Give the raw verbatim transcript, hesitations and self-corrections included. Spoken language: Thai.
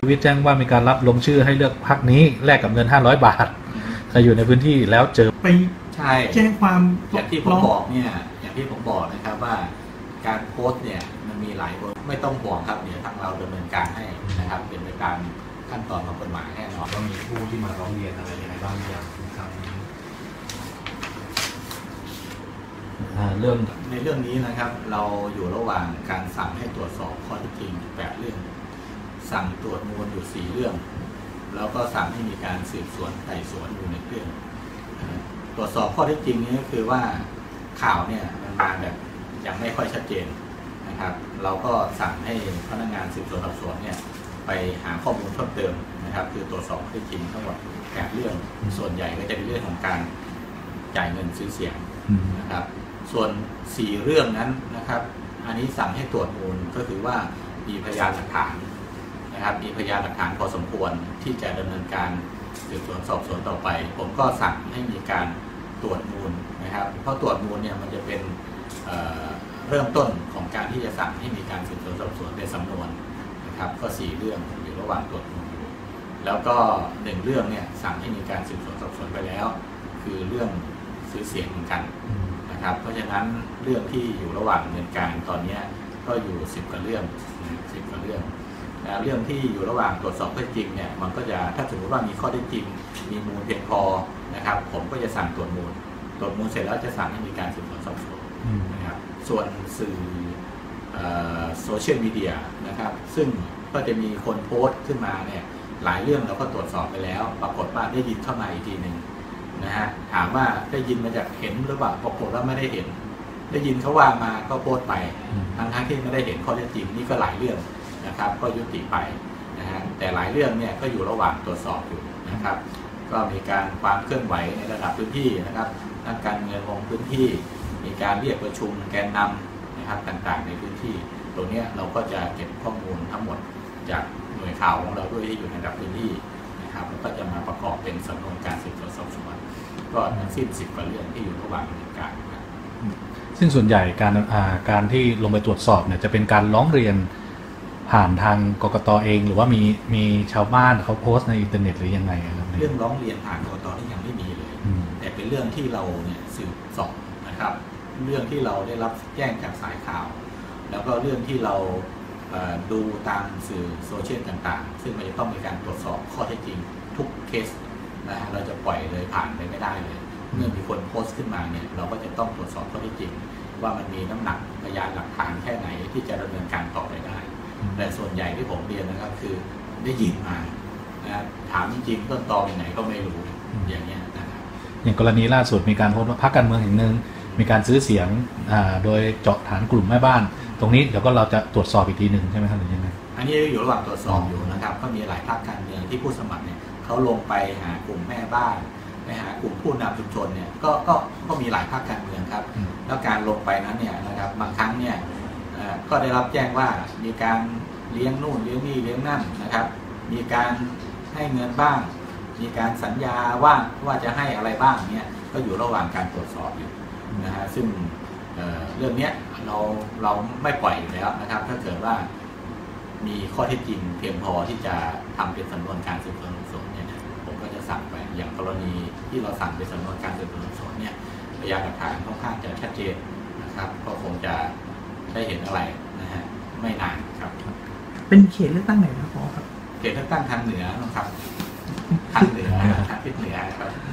วิทย์แจ้งว่ามีการรับลงชื่อให้เลือกพรรคนี้แลกกับเงินห้าร้อยบาทใครอยู่ในพื้นที่แล้วเจอไปใช่แจ้งความอย่างที่ผมบอกเนี่ยอย่างที่ผมบอกนะครับว่าการโพสต์เนี่ยมันมีหลายคนไม่ต้องห่วงครับเดี๋ยวทางเราดำเนินการให้นะครับเป็นไปตามขั้นตอนของกฎหมายแน่นอนก็มีผู้ที่มาร้องเรียนอะไรยังไงบ้างอย่างครับเรื่องในเรื่องนี้นะครับเราอยู่ระหว่างการสั่งให้ตรวจสอบข้อเท็จจริงแปดเรื่องสั่งตรวจมูลอยู่สี่เรื่องแล้วก็สั่งให้มีการสืบสวนไต่สวนอยู่ในเรื่องตรวจสอบข้อเท็จจริงนี้ก็คือว่าข่าวเนี่ยมันมาแบบยังไม่ค่อยชัดเจนนะครับเราก็สั่งให้พนักงานสืบสวนสอบสวนเนี่ยไปหาข้อมูลเพิ่มเติมนะครับคือตรวจสอบข้อเท็จจริงทั้งหมดแปดเรื่องส่วนใหญ่ก็จะเป็นเรื่องของการจ่ายเงินซื้อเสียงนะครับส่วนสี่เรื่องนั้นนะครับอันนี้สั่งให้ตรวจมูลก็คือว่ามีพยานหลักฐานนะครับมีพยานหลักฐานพอสมควรที่จะดำเนินการสืบสวนสอบสวนต่อไปผมก็สั่งให้มีการตรวจมูลนะครับเพราะตรวจมูลเนี่ยมันจะเป็น เ, เริ่มต้นของการที่จะสั่งให้มีการสืบสวนสอบสวนในสำนวนนะครับก็สี่เรื่องอยู่ระหว่างตรวจมูลอยู่แล้วก็หนึ่งเรื่องเนี่ยสั่งให้มีการสืบสวนสอบสวนไปแล้วคือเรื่องซื้อเสียงเหมือนกันนะครับเพราะฉะนั้นเรื่องที่อยู่ระหว่างดำเนินการตอนนี้ก็อยู่สิบกว่าเรื่องสิบกว่าเรื่องนะเรื่องที่อยู่ระหว่างตรวจสอบข้อเท็จจริงเนี่ยมันก็จะถ้าสมมติว่ามีข้อเท็จจริงมีมูลเพียงพอนะครับผมก็จะสั่งตรวจมูลตรวจมูลเสร็จแล้วจะสั่งให้มีการสืบสวนสอบสวนนะครับส่วนสื่อโซเชียลมีเดียนะครับซึ่งก็จะมีคนโพสต์ขึ้นมาเนี่ยหลายเรื่องเราก็ตรวจสอบไปแล้วปรากฏว่าได้ยินเข้ามาอีกทีหนึ่งนะฮะถามว่าได้ยินมาจากเห็นหรือเปล่าปรากฏว่าไม่ได้เห็นได้ยินเขาว่ามาก็โพสต์ไปทั้งทั้งที่ไม่ได้เห็นข้อเท็จจริงนี่ก็หลายเรื่องนะครับก็ยุติไปนะฮะแต่หลายเรื่องเนี่ยก็อยู่ระหว่างตรวจสอบอยู่นะครับก็มีการความเคลื่อนไหวในระดับพื้นที่นะครับนักการเมืองลงพื้นที่มีการเรียกประชุมแกนนำนะครับต่างๆในพื้นที่ตรงนี้เราก็จะเก็บข้อมูลทั้งหมดจากหน่วยข่าวของเราด้วยที่อยู่ในระดับพื้นที่นะครับแล้วก็จะมาประกอบเป็นสำนวนการสืบสวนสอบสวนก็ทั้งสิ้นสิบกว่าเรื่องที่อยู่ระหว่างดำเนินการซึ่งส่วนใหญ่การการที่ลงไปตรวจสอบเนี่ยจะเป็นการร้องเรียนผ่านทางกกต.เองหรือว่ามีมีชาวบ้านเขาโพสต์ในอินเทอร์เน็ตหรือยังไงครับเรื่องร้องเรียนผ่านกกต.นี่ยังไม่มีเลยแต่เป็นเรื่องที่เราเนี่ยสืบสอบนะครับเรื่องที่เราได้รับแจ้งจากสายข่าวแล้วก็เรื่องที่เราดูตามสื่อโซเชียลต่างๆซึ่งมันจะต้องมีการตรวจสอบข้อเท็จจริงทุกเคสนะเราจะปล่อยเลยผ่านไปไม่ได้เลยเมื่อมีคนโพสต์ขึ้นมาเนี่ยเราก็จะต้องตรวจสอบข้อเท็จจริงว่ามันมีน้ำหนักพยานหลักฐานแค่ไหนที่จะดำเนินการต่อไปได้แต่ส่วนใหญ่ที่ผมเรียนนะครับคือได้ยินมานะถามจริงๆต้นตอเป็นไหนก็ไม่รู้อย่างเงี้ยนะครับอย่างกรณีล่าสุดมีการโพสต์ว่าพรรคการเมืองแห่งหนึ่งมีการซื้อเสียงโดยเจาะฐานกลุ่มแม่บ้านตรงนี้เดี๋ยวก็เราจะตรวจสอบอีกทีหนึ่งใช่ไหมครับหรือยังไงอันนี้อยู่ระหว่างตรวจสอบอยู่นะครับก็มีหลายพรรคการเมืองที่ผู้สมัครเนี่ยเขาลงไปหากลุ่มแม่บ้านไปหากลุ่มผู้นำชุมชนเนี่ยก็ก็ก็มีหลายพรรคการเมืองครับแล้วการลงไปนั้นเนี่ยนะครับบางครั้งเนี่ยก็ได้รับแจ้งว่ามีการเลี้ยงนู่นเลี้ยงนี่เลี้ยงนั่นนะครับมีการให้เงินบ้างมีการสัญญาว่าว่าจะให้อะไรบ้างเนี่ยก็อยู่ระหว่างการตรวจสอบอยู่นะฮะซึ่ง เ, เรื่องนี้เราเราไม่ปล่อยอยู่แล้วนะครับถ้าเกิดว่ามีข้อเท็จจริงเพียงพอที่จะทำเป็นสำนวนการสืบสวนสอบสวนเนี่ยผมก็จะสั่งไปอย่างกรณีที่เราสั่งเป็นสำนวนการสืบสวนสอบสวนเนี่ยพยานหลักฐานค่อนข้างจะชัดเจนนะครับก็คงจะได้เห็นอะไรนะฮะไม่นานครับเป็นเขตเลือกตั้งไหนครับพ่อครับเขตเลือกตั้งทางเหนือนะครับทางเหนือทางทิศเหนือครับ